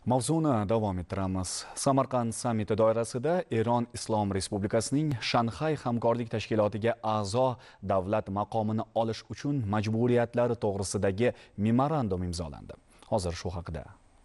Mavzuni davom ettiramiz. Samarqand sammiti doirasida Eron Islom Respublikasining Shanxay hamkorlik tashkilotiga a'zo davlat maqomini olish uchun majburiyatlari to'g'risidagi memorandum imzolandi. Hozir shu haqida.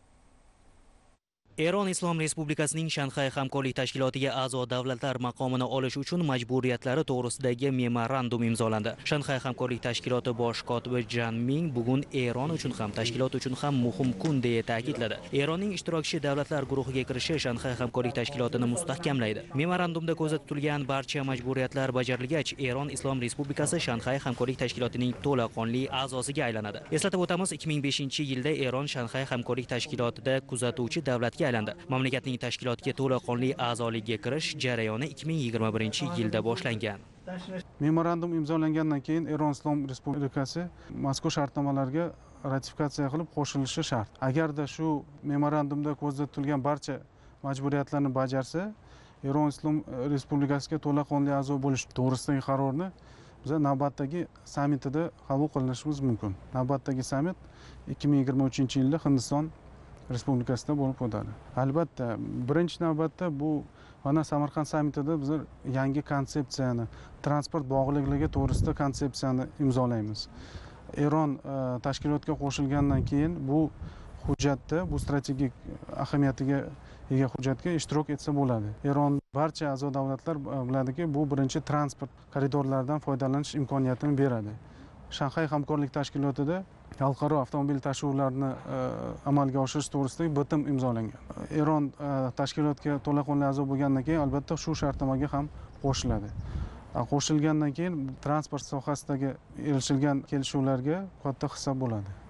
Eron Islom Respublikasining Shanxay hamkorlik tashkilotiga a'zo davlatlar maqomini olish uchun majburiyatlari to'g'risidagi memorandum imzolandi. Shanxay hamkorlik tashkiloti bosh kotibi Jan Ming bugun Eron uchun ham, tashkilot uchun ham muhim kun deya ta'kidladi. Eronning ishtirokchi davlatlar guruhiga kirishi Shanxay hamkorlik tashkilotini mustahkamlaydi. Memorandumda ko'zda tutilgan barcha majburiyatlar bajarilgach, Eron Islom Respublikasi Shanxay hamkorlik tashkilotining to'laqonli a'zosiga aylanadi. Eslatib o'tamiz, 2005-yilda Eron Shanxay hamkorlik tashkilotida kuzatuvchi davlatga aylandi. Mamlakatning tashkilotga to'laqonli a'zoligiga kirish jarayoni 2021-yilda boshlangan. Memorandum imzolangandan keyin Eron Islom Respublikasi mazkur shartnomalarga ratifikatsiya qilib qo'shilishi shart. Agarda shu memorandumda ko'zda tutilgan barcha majburiyatlarni bajarsa, Eron Islom Respublikasiga to'laqonli a'zo bo'lish to'g'risidagi qarorni biz navbatdagi sammitida qabul qilishimiz mumkin. Navbatdagi sammit 2023-yilda Hindiston Respublikasida bo'lib o'tadi. Albatta, birinchi navbatda bu mana Samarqand sammitida biz yangi konsepsiyani, transport bog'liqligi to'g'risida konsepsiyani imzolaymiz. Eron tashkilotga qo'shilgandan keyin bu hujjatda, bu strategik ahamiyatiga ega hujjatga ishtirok etsa bo'ladi. Eron barcha a'zo davlatlar biladiki, bu birinchi transport koridorlaridan foydalanish imkoniyatini beradi. Shanxay hamkorlik tashkilotida xalqaro avtomobil tashuvlarini amalga oshirish to'g'risida bitim imzolangan. Eron tashkilotga to'laqonli a'zo bo'lgandan keyin albatta shu shartnomaga ham qo'shiladi. Qo'shilgandan keyin transport sohasidagi erishilgan kelishuvlarga katta hissa bo'ladi.